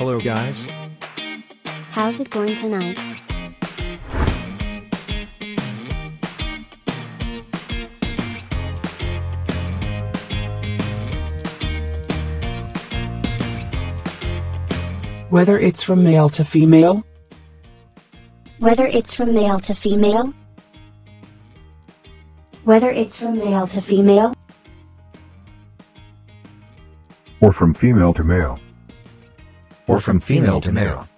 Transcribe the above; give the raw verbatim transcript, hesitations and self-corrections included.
Hello guys. How's it going tonight? Whether it's from male to female? Whether it's from male to female? Whether it's from male to female? Or from female to male. Or from female to male.